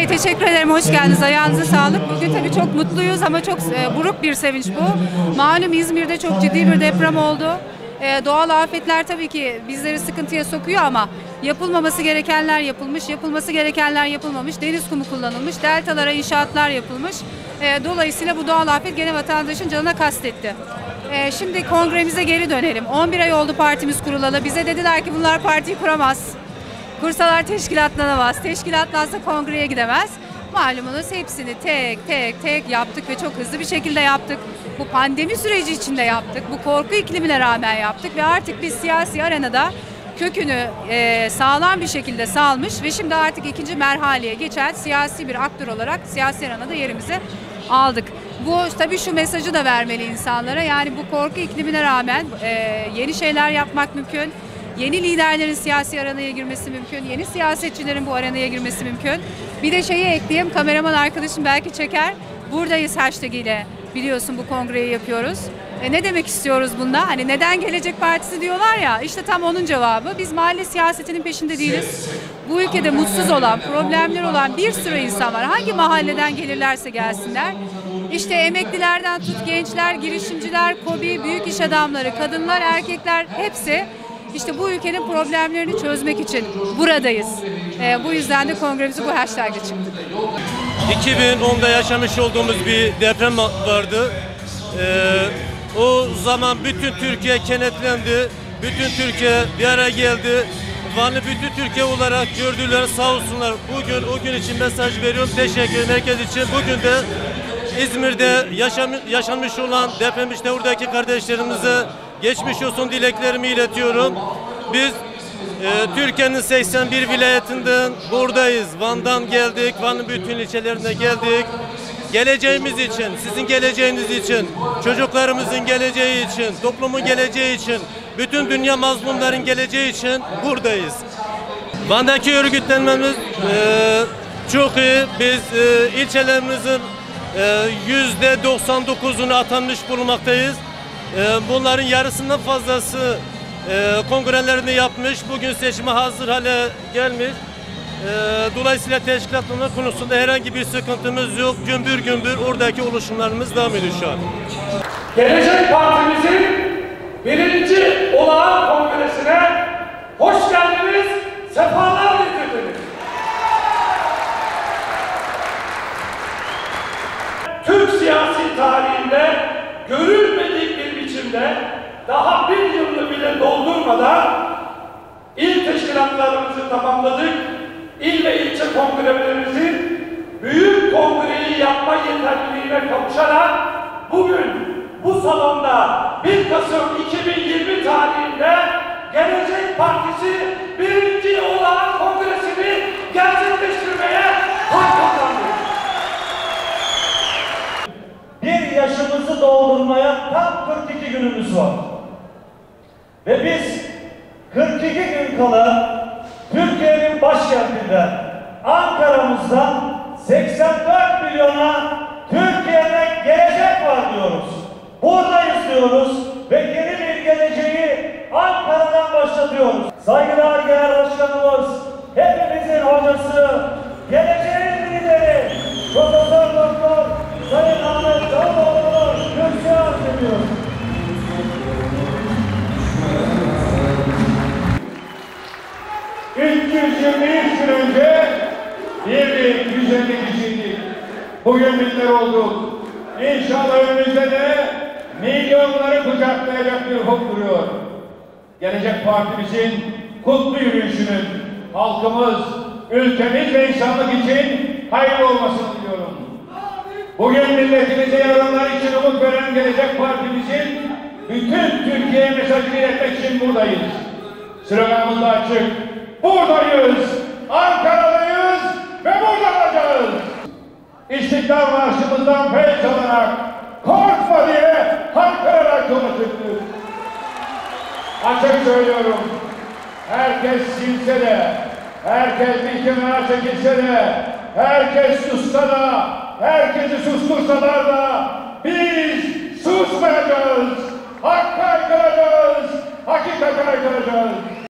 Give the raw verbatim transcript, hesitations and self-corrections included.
Bey teşekkür ederim. Hoş geldiniz. Ayağınıza sağlık. Bugün tabii çok mutluyuz ama çok e, buruk bir sevinç bu. Malum İzmir'de çok ciddi bir deprem oldu. E, doğal afetler tabii ki bizleri sıkıntıya sokuyor ama yapılmaması gerekenler yapılmış, yapılması gerekenler yapılmamış. Deniz kumu kullanılmış, deltalara inşaatlar yapılmış. E, dolayısıyla bu doğal afet gene vatandaşın canına kastetti. E, şimdi kongremize geri dönelim. on bir ay oldu partimiz kurulalı. Bize dediler ki bunlar partiyi kuramaz. Kursalar teşkilatlanamaz. Teşkilatlansa kongreye gidemez. Malumunuz hepsini tek tek tek yaptık ve çok hızlı bir şekilde yaptık. Bu pandemi süreci içinde yaptık. Bu korku iklimine rağmen yaptık ve artık biz siyasi arenada kökünü e, sağlam bir şekilde salmış ve şimdi artık ikinci merhaleye geçen siyasi bir aktör olarak siyasi arenada yerimizi aldık. Bu tabii şu mesajı da vermeli insanlara. Yani bu korku iklimine rağmen e, yeni şeyler yapmak mümkün. Yeni liderlerin siyasi arenaya girmesi mümkün. Yeni siyasetçilerin bu arenaya girmesi mümkün. Bir de şeyi ekleyeyim. Kameraman arkadaşım belki çeker. Buradayız hashtag ile biliyorsun bu kongreyi yapıyoruz. E ne demek istiyoruz bunda? Hani neden Gelecek Partisi diyorlar ya. İşte tam onun cevabı. Biz mahalle siyasetinin peşinde değiliz. Bu ülkede mutsuz olan, problemler olan bir sürü insan var. Hangi mahalleden gelirlerse gelsinler. İşte emeklilerden tut gençler, girişimciler, KOBİ, büyük iş adamları, kadınlar, erkekler hepsi İşte bu ülkenin problemlerini çözmek için buradayız. Ee, bu yüzden de kongremizi bu hashtag'le çıktık. iki bin onda yaşamış olduğumuz bir deprem vardı. Ee, o zaman bütün Türkiye kenetlendi. Bütün Türkiye bir araya geldi. Van'ı bütün Türkiye olarak gördüler, sağ olsunlar. Bugün o gün için mesaj veriyorum. Teşekkür ederim herkes için. Bugün de İzmir'de yaşam, yaşanmış olan deprem işte oradaki kardeşlerimize geçmiş olsun dileklerimi iletiyorum. Biz e, Türkiye'nin seksen bir vilayetinden buradayız. Van'dan geldik. Van'ın bütün ilçelerine geldik. Geleceğimiz için, sizin geleceğiniz için, çocuklarımızın geleceği için, toplumun geleceği için, bütün dünya mazlumların geleceği için buradayız. Van'daki örgütlenmemiz e, çok iyi. Biz e, ilçelerimizin e, yüzde doksan dokuzunu atanmış bulunmaktayız. Bunların yarısından fazlası e, kongrelerini yapmış, bugün seçime hazır hale gelmiş. E, dolayısıyla teşkilatlanma konusunda herhangi bir sıkıntımız yok. Gümbür gümbür oradaki oluşumlarımız devam ediyor şu an. Gelecek Partimizin birinci olağan kongresine hoş geldiniz, sefalar getirdiniz. Türk siyasi tarihinde görülmedik bir biçimde daha bir yılı bile doldurmadan il teşkilatlarımızı tamamladık. İl ve ilçe kongrelerimizin büyük kongreyi yapma yeterliliğine kavuşarak bugün bu salonda bir Kasım iki bin yirmi tarihinde Gelecek Partisi birinci olağan kongresini gerçekleştirmeye hak kazandı. Bir yaşımızı doldurmaya tam kırk iki günümüz var. Ve biz kırk iki gün kala Türkiye'nin başkentinde Ankara'mızdan seksen dört milyona Türkiye'de gelecek var diyoruz. Buradayız diyoruz ve yeni bir geleceği Ankara'dan başlatıyoruz. Saygıdeğer Genel Başkanımız, hepimizin hocası, geleceğin lideri Profesör Doktor Sayın Ahmet Davutoğlu'nu kürsüye arz ediyoruz. üç yüz yirmi üç gün önce bir bin yüz elli kişiydik. Bugün binler olduk. İnşallah önümüzde de milyonları kucaklayacak bir ufuk duruyor. Gelecek Partimizin kutlu yürüyüşünün halkımız, ülkemiz ve insanlık için hayırlı olmasını diliyorum. Bugün milletimize yarınlar için umut veren Gelecek Partimizin bütün Türkiye'ye mesajını iletmek için buradayız. Sloganımız da açık. Buradayız, Ankara'dayız ve burada olacağız. İstiklal Marşımızdan feyz alarak korkma diye haykırarak yola çıktık. Açık söylüyorum, herkes silse de, herkes bir kenara çekilse de, herkes sussa da, herkesi sustursalar da biz susmayacağız. Hakka haykıracağız, hakikate haykıracağız.